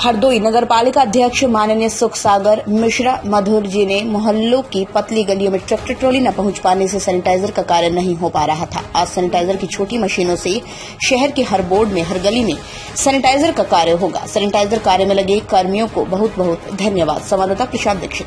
हरदोई नगर पालिका अध्यक्ष माननीय सुख सागर मिश्रा मधुर जी ने मोहल्लों की पतली गलियों में ट्रैक्टर ट्रॉली न पहुंच पाने से सैनिटाइजर का कार्य नहीं हो पा रहा था। आज सैनिटाइजर की छोटी मशीनों से शहर के हर बोर्ड में, हर गली में सैनिटाइजर का कार्य होगा। सैनिटाइजर कार्य में लगे कर्मियों को बहुत बहुत धन्यवाद। संवाददाता प्रशांत दीक्षित।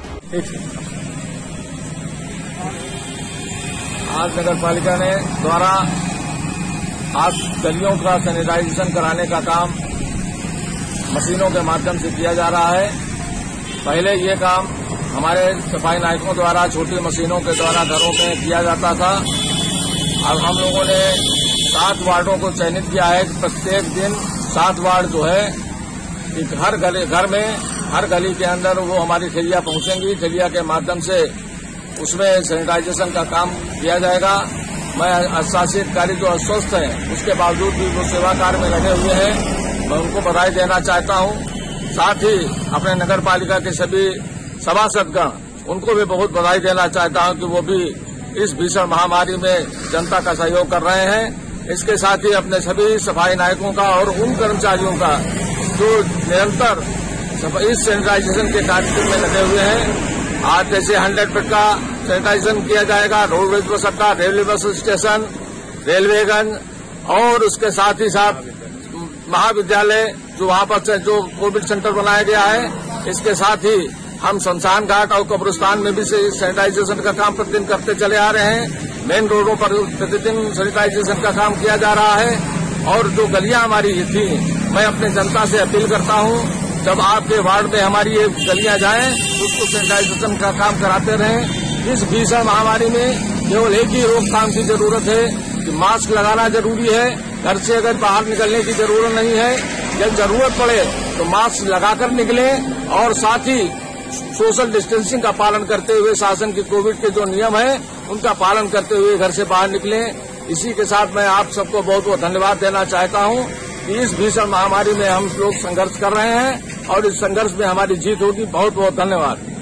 आज नगर पालिका ने द्वारा आज गलियों का सैनिटाइजेशन कराने का काम मशीनों के माध्यम से किया जा रहा है। पहले ये काम हमारे सफाई नायकों द्वारा छोटी मशीनों के द्वारा घरों में किया जाता था। अब हम लोगों ने 7 वार्डों को चयनित किया है। प्रत्येक दिन 7 वार्ड जो है हर घर में, हर गली के अंदर वो हमारी थैलियां पहुंचेंगी। थैलिया के माध्यम से उसमें सैनिटाइजेशन का काम किया जाएगा। मैं शासी अधिकारी जो अस्वस्थ हैं, उसके बावजूद भी वो सेवा कार्य में लगे हुए हैं, मैं उनको बधाई देना चाहता हूं। साथ ही अपने नगर पालिका के सभी सभासदगण, उनको भी बहुत बधाई देना चाहता हूं कि वो भी इस भीषण महामारी में जनता का सहयोग कर रहे हैं। इसके साथ ही अपने सभी सफाई नायकों का और उन कर्मचारियों का जो निरंतर इस सैनिटाइजेशन के कार्यक्रम में लगे हुए हैं। आज जैसे 100 बेड का सैनिटाइजेशन किया जाएगा, रोडवेज बस अड्डा, रेलवे बस स्टेशन, रेलवेगंज और उसके साथ ही साथ महाविद्यालय जो वहां पर जो कोविड सेंटर बनाया गया है। इसके साथ ही हम शमशान घाट और कब्रिस्तान में भी सैनिटाइजेशन का काम प्रतिदिन करते चले आ रहे हैं। मेन रोडों पर प्रतिदिन सैनिटाइजेशन का काम किया जा रहा है। और जो गलियां हमारी थी, मैं अपने जनता से अपील करता हूं, जब आपके वार्ड में हमारी ये गलियां जाएं तो उसको सैनिटाइजेशन का काम कराते रहें। इस भीषण महामारी में केवल एक ही रोकथाम की जरूरत है कि मास्क लगाना जरूरी है। घर से अगर बाहर निकलने की जरूरत नहीं है, जब जरूरत पड़े तो मास्क लगाकर निकलें और साथ ही सोशल डिस्टेंसिंग का पालन करते हुए शासन के कोविड के जो नियम है उनका पालन करते हुए घर से बाहर निकलें। इसी के साथ मैं आप सबको बहुत बहुत धन्यवाद देना चाहता हूं कि इस भीषण महामारी में हम लोग संघर्ष कर रहे हैं और इस संघर्ष में हमारी जीत होगी। बहुत बहुत धन्यवाद।